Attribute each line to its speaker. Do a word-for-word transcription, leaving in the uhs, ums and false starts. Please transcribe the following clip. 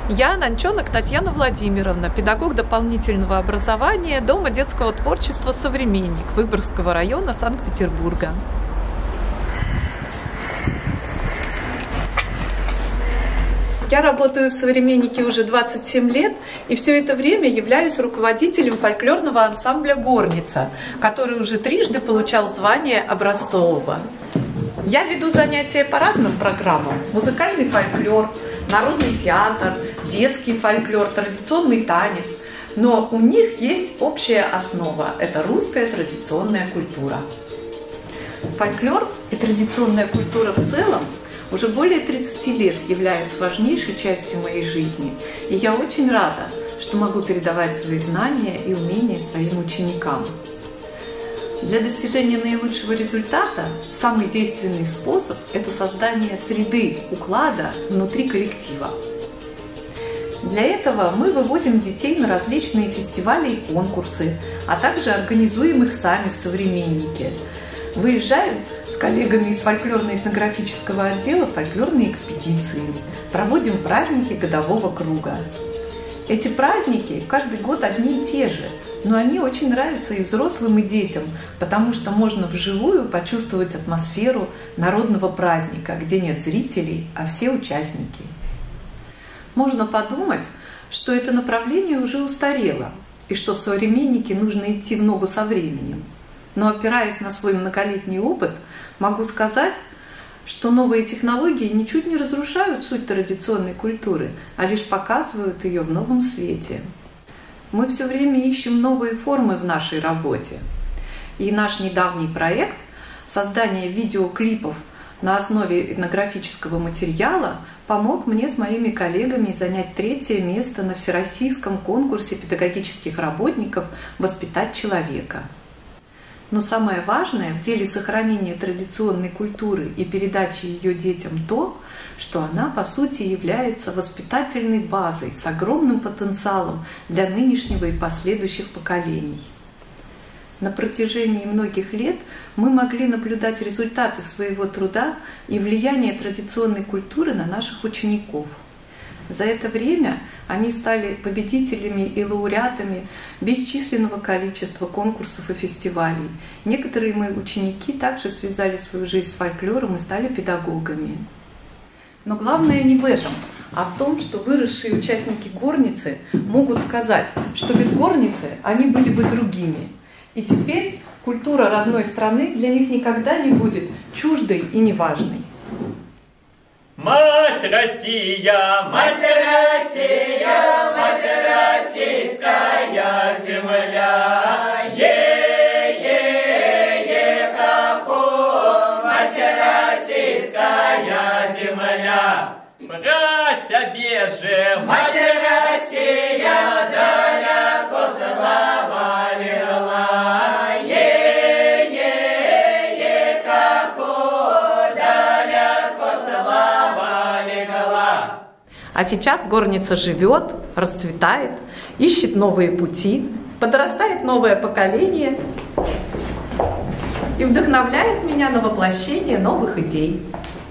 Speaker 1: Я Нанчонок Татьяна Владимировна, педагог дополнительного образования Дома детского творчества «Современник» Выборгского района Санкт-Петербурга. Я работаю в «Современнике» уже двадцать семь лет, и все это время являюсь руководителем фольклорного ансамбля «Горница», который уже трижды получал звание образцового. Я веду занятия по разным программам: музыкальный фольклор, народный театр, детский фольклор, традиционный танец. Но у них есть общая основа – это русская традиционная культура. Фольклор и традиционная культура в целом уже более тридцати лет являются важнейшей частью моей жизни. И я очень рада, что могу передавать свои знания и умения своим ученикам. Для достижения наилучшего результата самый действенный способ – это создание среды, уклада внутри коллектива. Для этого мы вывозим детей на различные фестивали и конкурсы, а также организуем их сами в «Современнике». Выезжаем с коллегами из фольклорно-этнографического отдела в фольклорные экспедиции, проводим праздники годового круга. Эти праздники каждый год одни и те же, но они очень нравятся и взрослым, и детям, потому что можно вживую почувствовать атмосферу народного праздника, где нет зрителей, а все участники. Можно подумать, что это направление уже устарело, и что в «Современнике» нужно идти в ногу со временем. Но, опираясь на свой многолетний опыт, могу сказать, что новые технологии ничуть не разрушают суть традиционной культуры, а лишь показывают ее в новом свете. Мы все время ищем новые формы в нашей работе. И наш недавний проект создания видеоклипов на основе этнографического материала помог мне с моими коллегами занять третье место на всероссийском конкурсе педагогических работников «Воспитать человека». Но самое важное в деле сохранения традиционной культуры и передачи ее детям то, что она, по сути, является воспитательной базой с огромным потенциалом для нынешнего и последующих поколений. На протяжении многих лет мы могли наблюдать результаты своего труда и влияние традиционной культуры на наших учеников. За это время они стали победителями и лауреатами бесчисленного количества конкурсов и фестивалей. Некоторые мои ученики также связали свою жизнь с фольклором и стали педагогами. Но главное не в этом, а в том, что выросшие участники горницы могут сказать, что без горницы они были бы другими. И теперь культура родной страны для них никогда не будет чуждой и неважной.
Speaker 2: Мать Россия, мать Россия, мать российская земля, е-е-е, како, мать российская земля. Братья бежи, мать Россия, далеко слава вела.
Speaker 1: А сейчас горница живет, расцветает, ищет новые пути, подрастает новое поколение и вдохновляет меня на воплощение новых идей.